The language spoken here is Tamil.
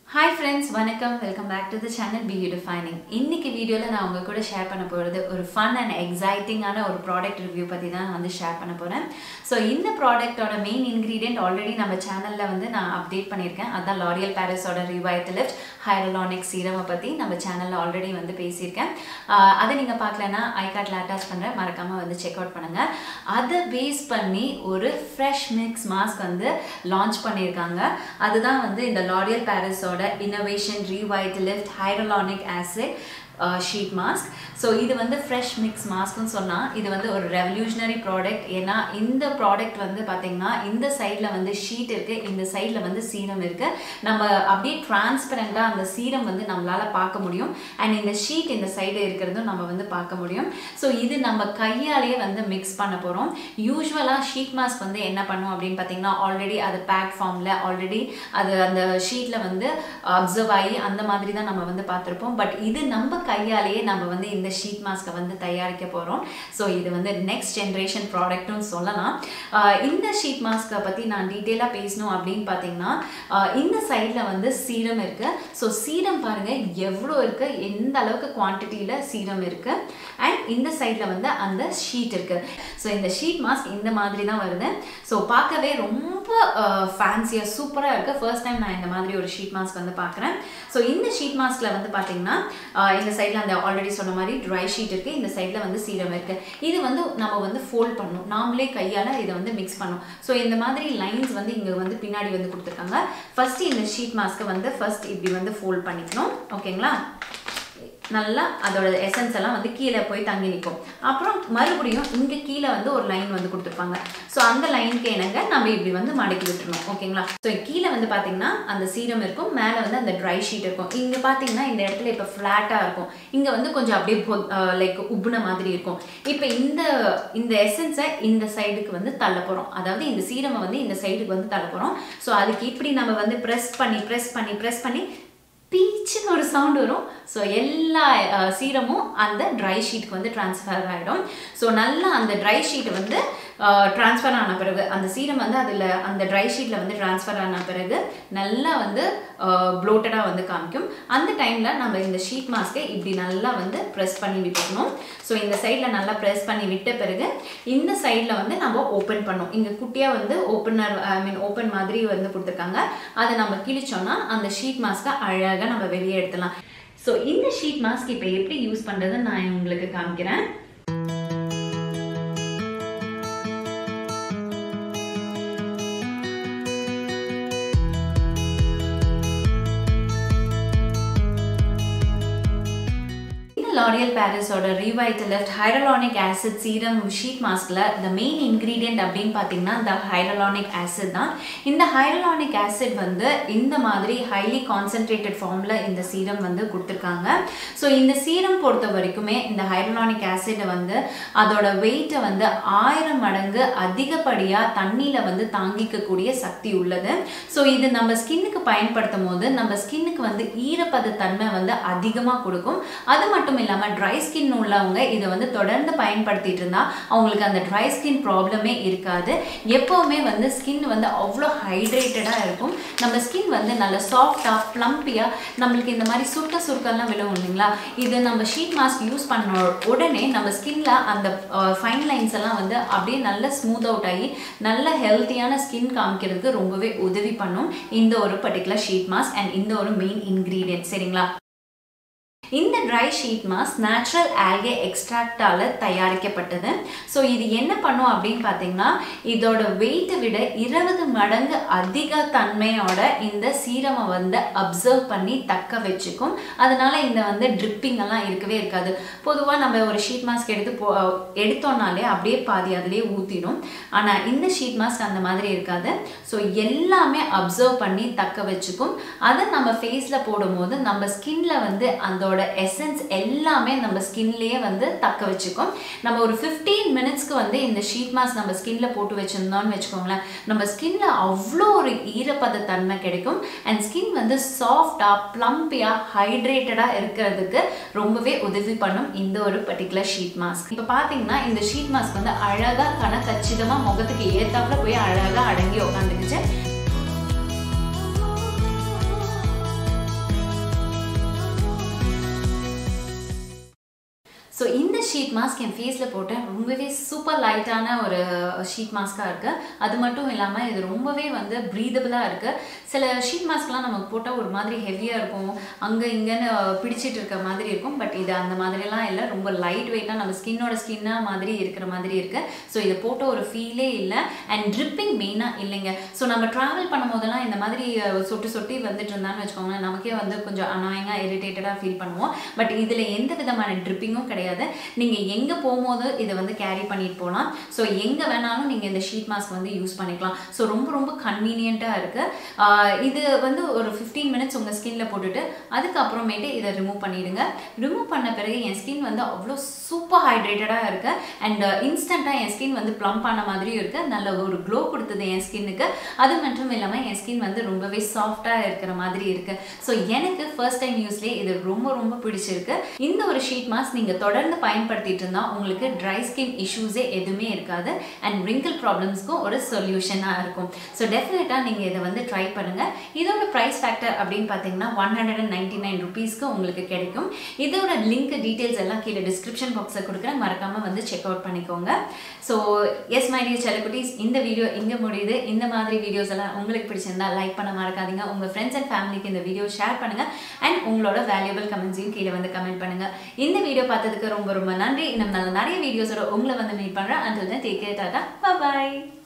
Hi friends, வணக்கம். Welcome back to the channel Beauty Defining. இன்னைக்கு வீடியோல நான் உங்க கூட ஷேர் பண்ண போறது ஒரு fun and exciting ஆன ஒரு product review பத்தி தான் வந்து ஷேர் பண்ண போறேன். So இந்த ப்ராடக்ட்டோட மெயின் இன்கிரிடியன்ட் ஆல்ரெடி நம்ம சேனல்ல வந்து நான் அப்டேட் பண்ணிருக்கேன். அதான் L'Oreal Paris ஓட Revitalift Hyaluronic Serum பத்தி நம்ம சேனல்ல ஆல்ரெடி வந்து பேசியிருக்கேன். அதை நீங்க பார்க்கலனா ஐ கார்ட்ல அட்டாச் பண்றேன். மறக்காம வந்து செக் அவுட் பண்ணுங்க. அதை பேஸ் பண்ணி ஒரு fresh mix mask வந்து லான்ச் பண்ணிருக்காங்க. அதுதான் வந்து இந்த L'Oreal Paris Innovation Revitalift Hyaluronic Acid sheet mask. So இது வந்து fresh mix mask னு சொன்னா இது வந்து ஒரு revolutionary product. ஏனா இந்த product வந்து பாத்தீங்கன்னா இந்த சைடுல வந்து sheet இருக்கு, இந்த சைடுல வந்து serum இருக்கு. நம்ம அப்படியே டிரான்ஸ்பரண்டா அந்த serum வந்து நம்மளால பார்க்க முடியும். and இந்த sheet இந்த சைடு இருக்குறதும் நம்ம வந்து பார்க்க முடியும். So இது நம்ம கையாலே வந்து mix பண்ண போறோம். யூசுவலா sheet mask வந்து என்ன பண்ணும் அப்படினு பாத்தீங்கன்னா ஆல்ரெடி அது packed formல ஆல்ரெடி அது அந்த sheetல வந்து அப்சர்வ் ஆகி அந்த மாதிரி தான் நம்ம வந்து பார்த்திருப்போம். பட் இது நம்ம கையாலேயே நம்ம வந்து இந்த ஷீட் மாஸ்கை வந்து தயாரிக்க போறோம். ஸோ இது வந்து நெக்ஸ்ட் ஜென்ரேஷன் ப்ராடக்ட்னு சொல்லலாம். இந்த ஷீட் மாஸ்கை பத்தி நான் டீட்டெயிலாக பேசணும் அப்படின்னு பார்த்தீங்கன்னா இந்த சைட்ல வந்து சீரம் இருக்கு. ஸோ சீரம் பாருங்க எவ்வளோ இருக்கு, எந்த அளவுக்கு குவான்டிட்டியில சீரம் இருக்கு. அண்ட் இந்த சைட்ல வந்து அந்த ஷீட் இருக்கு. ஸோ இந்த ஷீட் மாஸ்க் இந்த மாதிரி தான் வருது. ஸோ பார்க்கவே ரொம்ப ஃபேன்சியா சூப்பரா இருக்கு. ஃபர்ஸ்ட் டைம் நான் இந்த மாதிரி ஒரு ஷீட் மாஸ்க் வந்து பார்க்குறேன். ஸோ இந்த ஷீட் மாஸ்க்ல வந்து பார்த்தீங்கன்னா இந்த சைடில் அந்த ஆல்ரெடி சொன்ன மாதிரி ட்ரை ஷீட் இருக்குது, இந்த சைடில் வந்து சீரம் இருக்குது. இது வந்து நம்ம வந்து ஃபோல்ட் பண்ணணும், நாமளே கையால் இதை வந்து மிக்ஸ் பண்ணணும். ஸோ இந்த மாதிரி லைன்ஸ் வந்து இங்கே வந்து பின்னாடி வந்து கொடுத்துருக்காங்க. ஃபஸ்ட்டு இந்த ஷீட் மாஸ்க்கை வந்து ஃபர்ஸ்ட் இப்படி வந்து ஃபோல்ட் பண்ணிக்கணும். ஓகேங்களா, நல்லா அதோட எசன்ஸ் எல்லாம் வந்து கீழே போய் தங்கி நிற்கும். அப்புறம் மறுபடியும் இங்கே கீழே வந்து ஒரு லைன் வந்து கொடுத்துருப்பாங்க. ஸோ அந்த லைனுக்கு என்னங்க நம்ம இப்படி வந்து மடக்கி விட்டுருணும். ஓகேங்களா, ஸோ கீழே வந்து பார்த்தீங்கன்னா அந்த சீரம் இருக்கும், மேலே வந்து அந்த ட்ரை ஷீட் இருக்கும். இங்கே பார்த்தீங்கன்னா இந்த இடத்துல இப்போ ஃப்ளாட்டாக இருக்கும், இங்கே வந்து கொஞ்சம் அப்படியே லைக் உப்புன மாதிரி இருக்கும். இப்போ இந்த எசன்ஸை இந்த சைடுக்கு வந்து தள்ள போகிறோம். அதாவது இந்த சீரமை வந்து இந்த சைடுக்கு வந்து தள்ள போகிறோம். ஸோ அதுக்கு இப்படி நம்ம வந்து ப்ரெஸ் பண்ணி பீச்சுன்னு ஒரு சவுண்ட் வரும். ஸோ எல்லா சீரமும் அந்த ட்ரை ஷீட்டுக்கு வந்து ட்ரான்ஸ்ஃபர் ஆகிடும். ஸோ நல்லா அந்த ட்ரை ஷீட் வந்து ட்ரான்ஸ்ஃபர் ஆன பிறகு அந்த சீரம் வந்து அதில் அந்த ட்ரை ஷீட்டில் வந்து ட்ரான்ஸ்ஃபர் ஆன பிறகு நல்லா வந்து ப்ளோட்டடாக வந்து காமிக்கும். அந்த டைமில் நம்ம இந்த ஷீட் மாஸ்க்கை இப்படி நல்லா வந்து ப்ரெஸ் பண்ணி விட்டுக்கணும். ஸோ இந்த சைடில் நல்லா ப்ரெஸ் பண்ணி விட்ட பிறகு இந்த சைடில் வந்து நம்ம ஓப்பன் பண்ணோம். இங்கே குட்டியாக வந்து ஓப்பன் மாதிரி வந்து கொடுத்துருக்காங்க. அதை நம்ம கிழிச்சோன்னா அந்த ஷீட் மாஸ்க்கை அழகாக நம்ம வெளியே எடுத்துடலாம். ஸோ இந்த ஷீட் மாஸ்க் இப்போ எப்படி யூஸ் பண்ணுறதுன்னு நான் உங்களுக்கு காமிக்கிறேன். L'Oreal Paris ஓட Revitalift Hyaluronic Acid Serum Sheet Maskல the main ingredient அப்படின்னு பார்த்தீங்கன்னா இந்த Hyaluronic Acid தான். இந்த Hyaluronic Acid வந்து இந்த மாதிரி highly concentrated formல இந்த சீரம் வந்து கொடுத்துருக்காங்க. ஸோ இந்த சீரம் பொறுத்த வரைக்குமே இந்த Hyaluronic Acid வந்து அதோட வெயிட்டை வந்து 1000 மடங்கு அதிகப்படியாக தண்ணியில் வந்து தாங்கிக்கக்கூடிய சக்தி உள்ளது. ஸோ இது நம்ம ஸ்கின்னுக்கு பயன்படுத்தும் போது நம்ம ஸ்கின்னுக்கு வந்து ஈரப்பத தன்மை வந்து அதிகமாக கொடுக்கும். அது மட்டும் இல்லாமல் ட்ரை ஸ்கின் உள்ளவங்க இதை வந்து தொடர்ந்து பயன்படுத்திட்டு இருந்தா அவங்களுக்கு அந்த ட்ரை ஸ்கின் ப்ராப்ளமே இருக்காது. எப்போவுமே வந்து ஸ்கின் வந்து அவ்வளோ ஹைட்ரேட்டடாக இருக்கும். நம்ம ஸ்கின் வந்து நல்ல சாஃப்டாக ப்ளம்பியாக நம்மளுக்கு இந்த மாதிரி சுருக்கெல்லாம் விழுவும் இல்லைங்களா. இது நம்ம ஷீட் மாஸ்க் யூஸ் பண்ண உடனே நம்ம ஸ்கின்ல அந்த ஃபைன் லைன்ஸ் எல்லாம் வந்து அப்படியே நல்ல ஸ்மூத் அவுட் ஆகி நல்ல ஹெல்த்தியான ஸ்கின் காமிக்கிறதுக்கு ரொம்பவே உதவி பண்ணும் இந்த ஒரு பர்டிகுலர் ஷீட் மாஸ்க் அண்ட் இந்த ஒரு மெயின் இன்கிரீடியன்ட். சரிங்களா, இந்த dry sheet mask natural algae எக்ஸ்ட்ராக்டால தயாரிக்கப்பட்டது. ஸோ இது என்ன பண்ணும் அப்படின்னு பார்த்தீங்கன்னா இதோட வெயிட்டை விட 20 மடங்கு அதிக தன்மையோட இந்த சீரமை வந்து அப்சர்வ் பண்ணி தக்க வச்சுக்கும். அதனால இந்த வந்து ட்ரிப்பிங் எல்லாம் இருக்கவே இருக்காது. பொதுவாக நம்ம ஒரு ஷீட் மாஸ்க் எடுத்தோம்னாலே அப்படியே பாதி அதிலே ஊற்றிடும். ஆனால் இந்த ஷீட் மாஸ்க் அந்த மாதிரி இருக்காது. ஸோ எல்லாமே அப்சர்வ் பண்ணி தக்க வச்சுக்கும். அதை நம்ம ஃபேஸில் போடும்போது நம்ம ஸ்கின்ல வந்து அதோட எசன்ஸ் எல்லாமே நம்ம ஸ்கின்லயே வந்து தக்க வச்சுக்கும். நம்ம ஒரு 15 மினிட்ஸ்க்கு வந்து இந்த ஷீட் மாஸ்க் நம்ம ஸ்கின்ல போட்டு வச்சிருந்தோம்னு வச்சுக்கோங்களேன், நம்ம ஸ்கின்ல அவ்வளோ ஒரு ஈரப்பத தன்மை கிடைக்கும். அண்ட் ஸ்கின் வந்து சாஃப்டா ப்ளம்பியா ஹைட்ரேட்டடா இருக்கிறதுக்கு ரொம்பவே உதவி பண்ணும் இந்த ஒரு பர்டிகுலர் ஷீட் மாஸ்க். இப்போ பார்த்தீங்கன்னா இந்த ஷீட் மாஸ்க் வந்து அழகா கச்சிதமா முகத்துக்கு ஏத்தாப்புல போய் அழகா அடங்கி உட்காந்துக்குச்சு. ஸோ இந்த ஷீட் மாஸ்க் என் ஃபேஸில் போட்டேன். ரொம்பவே சூப்பர் லைட்டான ஒரு ஷீட் மாஸ்க்காக இருக்குது. அது மட்டும் இல்லாமல் இது ரொம்பவே வந்து ப்ரீதபிளாக இருக்குது. சில ஷீட் மாஸ்க்லாம் நமக்கு போட்டால் ஒரு மாதிரி ஹெவியாக இருக்கும், அங்கே இங்கேன்னு பிடிச்சிட்டு இருக்க மாதிரி இருக்கும். பட் இது அந்த மாதிரிலாம் இல்லை, ரொம்ப லைட் வெயிட்டாக நம்ம ஸ்கின்னாக மாதிரி இருக்கிற மாதிரி இருக்குது. ஸோ இதை போட்ட ஒரு ஃபீலே இல்லை. அண்ட் ட்ரிப்பிங் மெயினாக இல்லைங்க. ஸோ நம்ம ட்ராவல் பண்ணும் போதெல்லாம் இந்த மாதிரி சொட்டி வந்துட்டு இருந்தான்னு வச்சுக்கோங்களேன், நமக்கே வந்து கொஞ்சம் அனாயிங்காக இரிட்டேட்டடாக ஃபீல் பண்ணுவோம். பட் இதில் எந்த விதமான ட்ரிப்பிங்கும் கிடையாது. நீங்கள் எங்கே போகும்போது இதை வந்து கேரி பண்ணிட்டு போகலாம். ஸோ எங்கே வேணாலும் நீங்கள் இந்த ஷீட் மாஸ்க் வந்து யூஸ் பண்ணிக்கலாம். ஸோ ரொம்ப கன்வீனியண்ட்டாக இருக்குது. இது வந்து ஒரு 15 மினிட்ஸ் உங்கள் ஸ்கின்னில் போட்டுட்டு அதுக்கப்புறமேட்டு இதை ரிமூவ் பண்ணிவிடுங்க. ரிமூவ் பண்ண பிறகு என் ஸ்கின் வந்து அவ்வளோ சூப்பர் ஹைட்ரேட்டடாக இருக்குது. அண்ட் இன்ஸ்டண்ட்டாக என் ஸ்கின் வந்து ப்ளம்ப் ஆன மாதிரியும் இருக்குது. நல்ல ஒரு க்ளோ கொடுத்தது என் ஸ்கின்னுக்கு. அது மட்டும் இல்லாமல் என் ஸ்கின் வந்து ரொம்பவே சாஃப்டாக இருக்கிற மாதிரி இருக்குது. ஸோ எனக்கு ஃபர்ஸ்ட் டைம் யூஸ்லேயே இது ரொம்ப பிடிச்சிருக்கு. இந்த ஒரு ஷீட் மாஸ்க் நீங்கள் தொடர்ந்து பயன்படுத்திட்டு இருந்தால் உங்களுக்கு ட்ரை ஸ்கின் இஷ்யூஸே எதுவுமே இருக்காது. அண்ட் ரிங்கிள் ப்ராப்ளம்ஸ்க்கும் ஒரு சொல்யூஷனாக இருக்கும். ஸோ டெஃபினட்டாக நீங்கள் இதை வந்து ட்ரை பண்ணுங்கள். இதோட ப்ரைஸ் ஃபேக்டர் அப்படின்னு பார்த்தீங்கன்னா 199 ருபீஸ்க்கு உங்களுக்கு கிடைக்கும். இதோட லிங்க் டீட்டெயில்ஸ் எல்லாம் கீழே டிஸ்கிரிப்ஷன் பாக்ஸில் கொடுக்குறேன். மறக்காமல் வந்து செக் அவுட் பண்ணிக்கோங்க. ஸோ எஸ் மை டியர் செல்லக்குட்டீஸ், இந்த வீடியோ இங்கே முடியுது. இந்த மாதிரி வீடியோஸ் எல்லாம் உங்களுக்கு பிடிச்சிருந்தா லைக் பண்ண மறக்காதீங்க. உங்கள் ஃப்ரெண்ட்ஸ் அண்ட் ஃபேமிலிக்கு இந்த வீடியோ ஷேர் பண்ணுங்கள். அண்ட் உங்களோட வேல்யூபிள் கமெண்ட்ஸையும் கீழே வந்து கமெண்ட் பண்ணுங்கள். இந்த வீடியோ பார்த்ததுக்கு ரொம்ப நன்றி. இன்னும் நல்ல நிறைய வீடியோஸோட உங்களை வந்து மீட் பண்ணுறேன். until then take care, Tata, bye bye.